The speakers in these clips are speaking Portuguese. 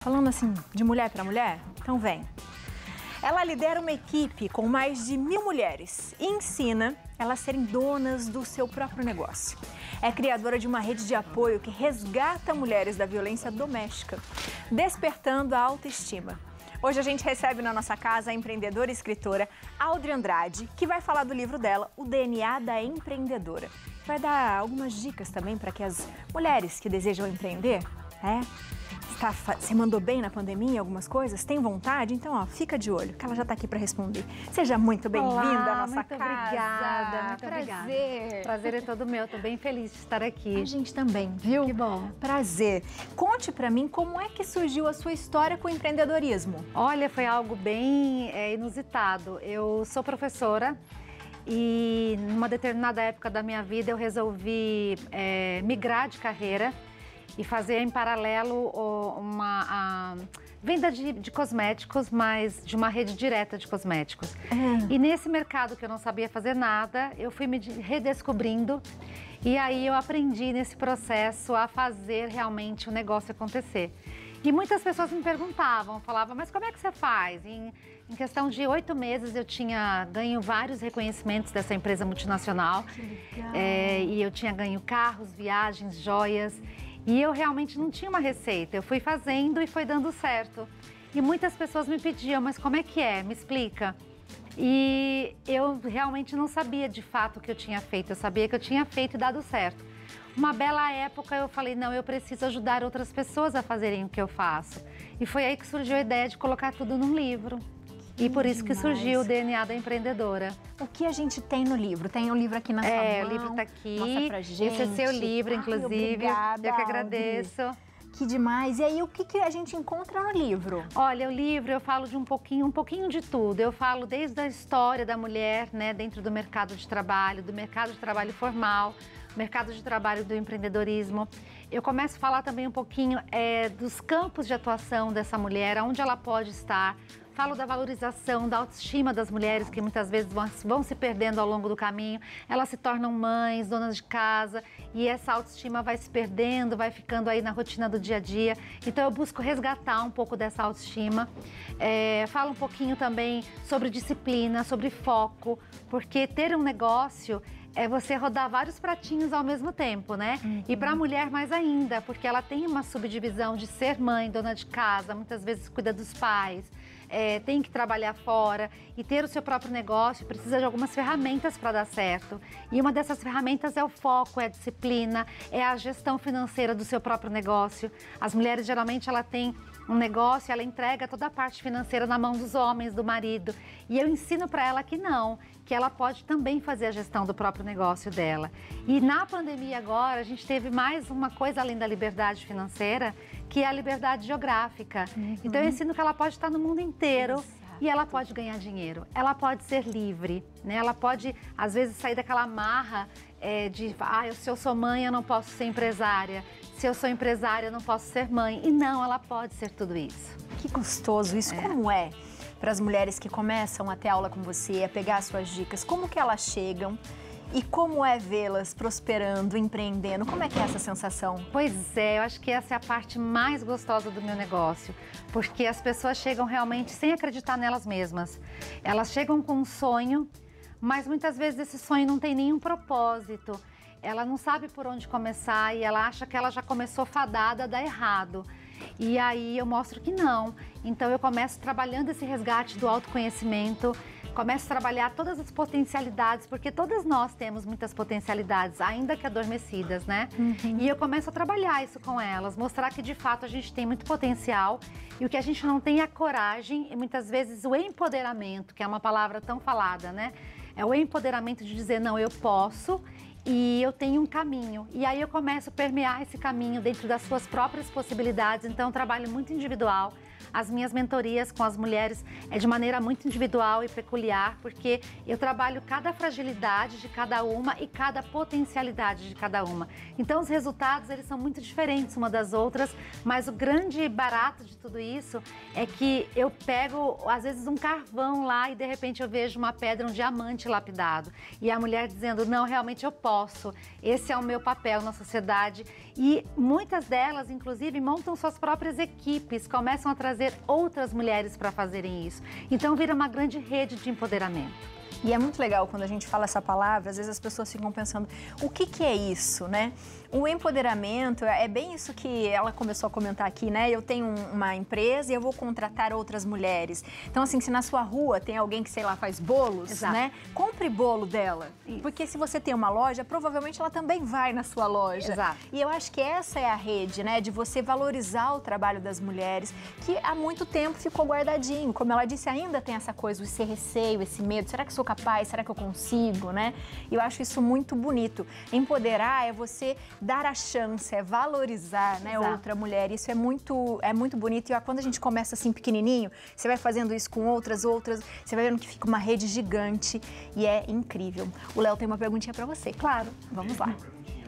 Falando assim, de mulher para mulher, então vem. Ela lidera uma equipe com mais de 1000 mulheres e ensina elas a serem donas do seu próprio negócio. É criadora de uma rede de apoio que resgata mulheres da violência doméstica, despertando a autoestima. Hoje a gente recebe na nossa casa a empreendedora e escritora Audrey Andrade, que vai falar do livro dela, O DNA da Empreendedora. Vai dar algumas dicas também para que as mulheres que desejam empreender, você mandou bem na pandemia em algumas coisas? Tem vontade? Então, ó, fica de olho, que ela já está aqui para responder. Seja muito bem-vinda à nossa casa. Obrigada, muito Prazer. obrigada. Prazer é todo meu, estou bem feliz de estar aqui. A gente também, viu? Que bom. Prazer. Conte para mim como é que surgiu a sua história com o empreendedorismo. Olha, foi algo bem inusitado. Eu sou professora e numa determinada época da minha vida eu resolvi migrar de carreira e fazer em paralelo a venda de cosméticos, mas de uma rede direta de cosméticos. E nesse mercado que eu não sabia fazer nada, eu fui me redescobrindo e aí eu aprendi nesse processo a fazer realmente o negócio acontecer. E muitas pessoas me perguntavam, falavam, mas como é que você faz? Em questão de 8 meses eu tinha ganho vários reconhecimentos dessa empresa multinacional. Que legal. E eu tinha ganho carros, viagens, joias. E eu realmente não tinha uma receita, eu fui fazendo e foi dando certo. E muitas pessoas me pediam, mas como é que é? Me explica. E eu realmente não sabia de fato o que eu tinha feito, eu sabia que eu tinha feito e dado certo. Uma bela época eu falei, não, eu preciso ajudar outras pessoas a fazerem o que eu faço. E foi aí que surgiu a ideia de colocar tudo num livro. E por isso que surgiu o DNA da Empreendedora. O que a gente tem no livro? Tem um livro aqui na sua mão. O livro está aqui. Mostra pra gente. Esse é seu livro, inclusive. Obrigada, eu que agradeço. Audrey. Que demais. E aí, o que a gente encontra no livro? Olha, o livro eu falo de um pouquinho de tudo. Eu falo desde a história da mulher, né, dentro do mercado de trabalho formal, mercado de trabalho do empreendedorismo. Eu começo a falar também um pouquinho dos campos de atuação dessa mulher, onde ela pode estar. Falo da valorização, da autoestima das mulheres que muitas vezes vão se perdendo ao longo do caminho. Elas se tornam mães, donas de casa e essa autoestima vai se perdendo, vai ficando aí na rotina do dia a dia. Então eu busco resgatar um pouco dessa autoestima. Falo um pouquinho também sobre disciplina, sobre foco, porque ter um negócio é você rodar vários pratinhos ao mesmo tempo, né? E para a mulher mais ainda, porque ela tem uma subdivisão de ser mãe, dona de casa, muitas vezes cuida dos pais, tem que trabalhar fora e ter o seu próprio negócio, precisa de algumas ferramentas para dar certo. E uma dessas ferramentas é o foco, é a disciplina, é a gestão financeira do seu próprio negócio. As mulheres, geralmente, ela tem um negócio, ela entrega toda a parte financeira na mão dos homens, do marido. E eu ensino para ela que não, que ela pode também fazer a gestão do próprio negócio dela. E na pandemia agora, a gente teve mais uma coisa além da liberdade financeira, que é a liberdade geográfica. Então eu ensino que ela pode estar no mundo inteiro. E ela pode ganhar dinheiro, ela pode ser livre, né? Ela pode, às vezes, sair daquela marra se eu sou mãe, eu não posso ser empresária. Se eu sou empresária, eu não posso ser mãe. E não, ela pode ser tudo isso. Que gostoso isso. Como é para as mulheres que começam a ter aula com você, a pegar as suas dicas? Como que elas chegam? E como é vê-las prosperando, empreendendo? Como é que é essa sensação? Pois é, eu acho que essa é a parte mais gostosa do meu negócio, porque as pessoas chegam realmente sem acreditar nelas mesmas. Elas chegam com um sonho, mas muitas vezes esse sonho não tem nenhum propósito. Ela não sabe por onde começar e ela acha que ela já começou fadada a dar errado. E aí eu mostro que não. Então eu começo trabalhando esse resgate do autoconhecimento, começo a trabalhar todas as potencialidades, porque todas nós temos muitas potencialidades, ainda que adormecidas, né? E eu começo a trabalhar isso com elas, mostrar que de fato a gente tem muito potencial e o que a gente não tem é a coragem e muitas vezes o empoderamento, que é uma palavra tão falada, né? É o empoderamento de dizer, não, eu posso e eu tenho um caminho. E aí eu começo a permear esse caminho dentro das suas próprias possibilidades, então eu trabalho muito individual. As minhas mentorias com as mulheres é de maneira muito individual e peculiar, porque eu trabalho cada fragilidade de cada uma e cada potencialidade de cada uma. Então os resultados, eles são muito diferentes uma das outras, mas o grande barato de tudo isso é que eu pego, às vezes, um carvão lá e de repente eu vejo uma pedra, um diamante lapidado. E a mulher dizendo, não, realmente eu posso. posso, esse é o meu papel na sociedade. E muitas delas, inclusive, montam suas próprias equipes, começam a trazer outras mulheres para fazerem isso. Então vira uma grande rede de empoderamento. E é muito legal quando a gente fala essa palavra, às vezes as pessoas ficam pensando, o que é isso, né? O empoderamento é bem isso que ela começou a comentar aqui, né? Eu tenho uma empresa e eu vou contratar outras mulheres. Então, assim, se na sua rua tem alguém que, sei lá, faz bolos, Exato. né? Compre bolo dela. Isso. Porque se você tem uma loja, provavelmente ela também vai na sua loja. Exato. E eu acho que essa é a rede, né? De você valorizar o trabalho das mulheres, que há muito tempo ficou guardadinho. Como ela disse, ainda tem essa coisa, esse receio, esse medo. Será que sou capaz? Será que eu consigo, né? E eu acho isso muito bonito. Empoderar é você dar a chance, é valorizar, né, outra mulher. Isso é muito bonito. E quando a gente começa assim pequenininho, você vai fazendo isso com outras, você vai vendo que fica uma rede gigante e é incrível. O Léo tem uma perguntinha para você. Claro. Vamos lá.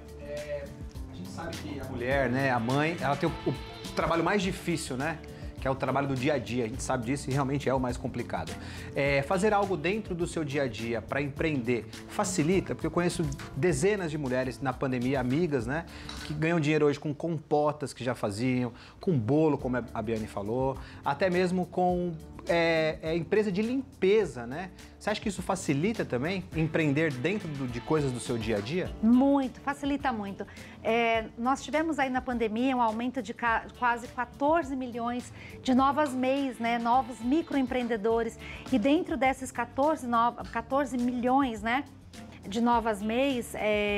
A gente sabe que a mulher, né, a mãe, ela tem o trabalho mais difícil, né? Que é o trabalho do dia a dia, a gente sabe disso e realmente é o mais complicado. Fazer algo dentro do seu dia a dia para empreender facilita, porque eu conheço dezenas de mulheres na pandemia, amigas, né, que ganham dinheiro hoje com compotas que já faziam, com bolo, como a Biane falou, até mesmo com empresa de limpeza, né? Você acha que isso facilita também empreender dentro de coisas do seu dia a dia? Muito, facilita muito. Nós tivemos aí na pandemia um aumento de quase 14 milhões de novas MEIs, né? Novos microempreendedores. E dentro desses 14 milhões, né, de novas MEIs,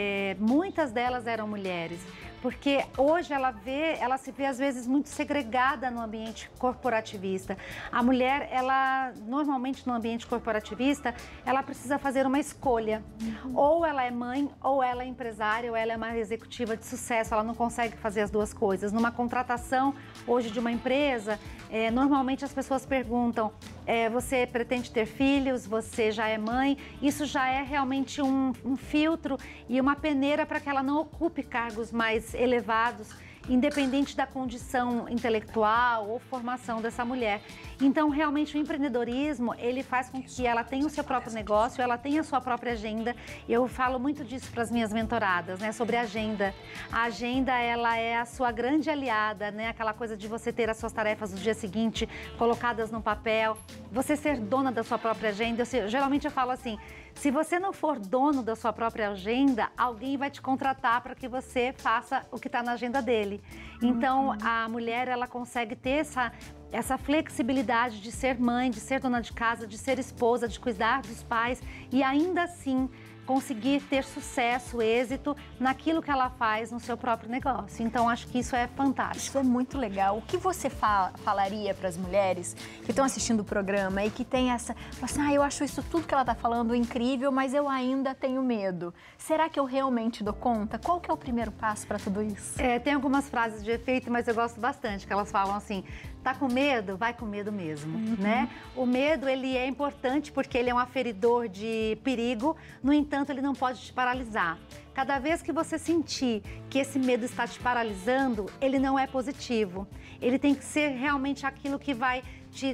muitas delas eram mulheres. Porque hoje ela se vê às vezes muito segregada no ambiente corporativista. A mulher, ela normalmente no ambiente corporativista, ela precisa fazer uma escolha. Ou ela é mãe, ou ela é empresária, ou ela é uma executiva de sucesso. Ela não consegue fazer as duas coisas. Numa contratação hoje de uma empresa, normalmente as pessoas perguntam, você pretende ter filhos? Você já é mãe? Isso já é realmente um filtro e uma peneira para que ela não ocupe cargos mais elevados, independente da condição intelectual ou formação dessa mulher. Então, realmente, o empreendedorismo, ele faz com que ela tenha o seu próprio negócio, ela tenha a sua própria agenda. Eu falo muito disso para as minhas mentoradas, né, sobre agenda. A agenda, ela é a sua grande aliada, né, aquela coisa de você ter as suas tarefas do dia seguinte colocadas no papel, você ser dona da sua própria agenda. Geralmente eu falo assim, se você não for dono da sua própria agenda, alguém vai te contratar para que você faça o que está na agenda dele. Então, a mulher, ela consegue ter essa flexibilidade de ser mãe, de ser dona de casa, de ser esposa, de cuidar dos pais e ainda assim conseguir ter sucesso, êxito naquilo que ela faz no seu próprio negócio. Então, acho que isso é fantástico. Isso é muito legal. O que você falaria para as mulheres que estão assistindo o programa e que tem assim, eu acho isso tudo que ela está falando incrível, mas eu ainda tenho medo. Será que eu realmente dou conta? Qual que é o primeiro passo para tudo isso? Tem algumas frases de efeito, mas eu gosto bastante, que elas falam assim, tá com medo? Vai com medo mesmo, né? O medo, ele é importante porque ele é um aferidor de perigo, no entanto, ele não pode te paralisar. Cada vez que você sentir que esse medo está te paralisando, ele não é positivo. Ele tem que ser realmente aquilo que vai te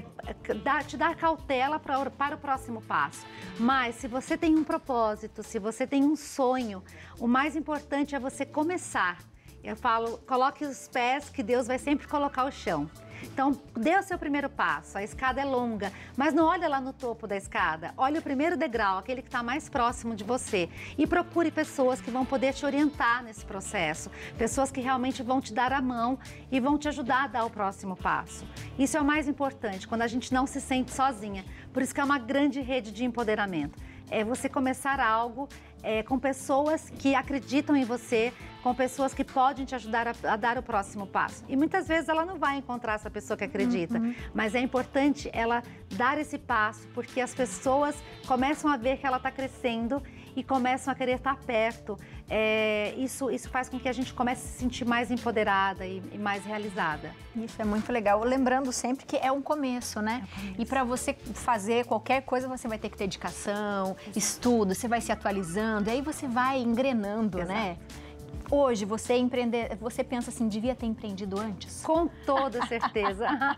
dar cautela para o próximo passo. Mas se você tem um propósito, se você tem um sonho, o mais importante é você começar. Eu falo, coloque os pés que Deus vai sempre colocar o chão. Então, dê o seu primeiro passo, a escada é longa, mas não olha lá no topo da escada, olhe o primeiro degrau, aquele que está mais próximo de você e procure pessoas que vão poder te orientar nesse processo, pessoas que realmente vão te dar a mão e vão te ajudar a dar o próximo passo. Isso é o mais importante, quando a gente não se sente sozinha, por isso que é uma grande rede de empoderamento. É você começar algo com pessoas que acreditam em você, com pessoas que podem te ajudar a dar o próximo passo. E muitas vezes ela não vai encontrar essa pessoa que acredita, mas é importante ela dar esse passo, porque as pessoas começam a ver que ela está crescendo e começam a querer estar perto. Isso faz com que a gente comece a se sentir mais empoderada e mais realizada. Isso é muito legal. Lembrando sempre que é um começo, né? E para você fazer qualquer coisa, você vai ter que ter dedicação, estudo, você vai se atualizando, aí você vai engrenando, né? Hoje, você pensa assim, devia ter empreendido antes? Com toda certeza.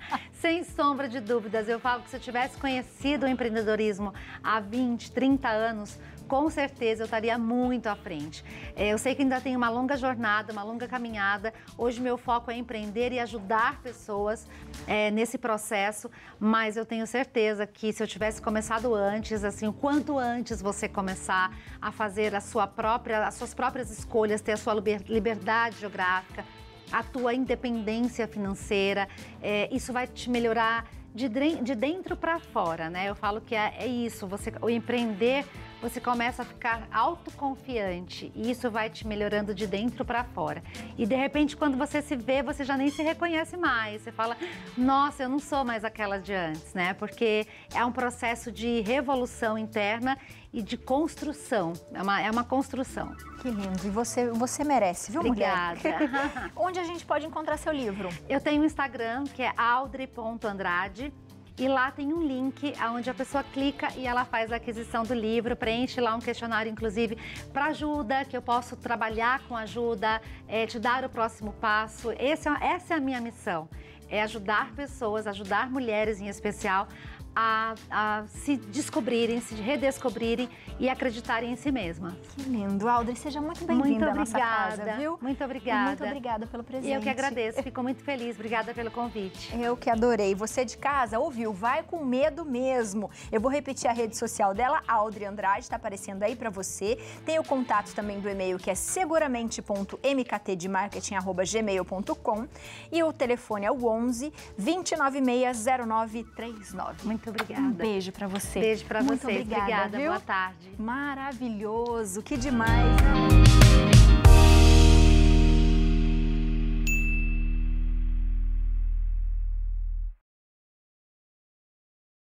Sem sombra de dúvidas, eu falo que se eu tivesse conhecido o empreendedorismo há 20, 30 anos, com certeza eu estaria muito à frente. Eu sei que ainda tem uma longa jornada, uma longa caminhada. Hoje meu foco é empreender e ajudar pessoas nesse processo, mas eu tenho certeza que se eu tivesse começado antes, assim, o quanto antes você começar a fazer as suas próprias escolhas, ter a sua liberdade geográfica, a tua independência financeira, isso vai te melhorar de dentro para fora, né? Eu falo que é isso, o empreender, você começa a ficar autoconfiante e isso vai te melhorando de dentro para fora. E de repente, quando você se vê, você já nem se reconhece mais. Você fala, nossa, eu não sou mais aquela de antes, né? Porque é um processo de revolução interna e de construção. É uma construção. Que lindo. E você merece, viu, Obrigada. mulher? Onde a gente pode encontrar seu livro? Eu tenho um Instagram, que é audrey.andrade. E lá tem um link onde a pessoa clica e ela faz a aquisição do livro, preenche lá um questionário, inclusive, para ajuda, que eu posso trabalhar com ajuda, te dar o próximo passo. Essa é a minha missão, é ajudar pessoas, ajudar mulheres em especial, a se descobrirem, se redescobrirem e acreditarem em si mesmas. Que lindo. Audrey, seja muito bem-vinda à nossa casa, viu? Muito obrigada. E muito obrigada pelo presente. Eu que agradeço, fico muito feliz. Obrigada pelo convite. Eu que adorei. Você de casa, ouviu? Vai com medo mesmo. Eu vou repetir a rede social dela, Audrey Andrade, está aparecendo aí para você. Tem o contato também do e-mail, que é seguramente.mktdemarketing@gmail.com, e o telefone é o 11 296 0939. Muito obrigada. Um beijo pra você. Beijo pra Muito vocês. Obrigada, viu? Boa tarde. Maravilhoso, que demais.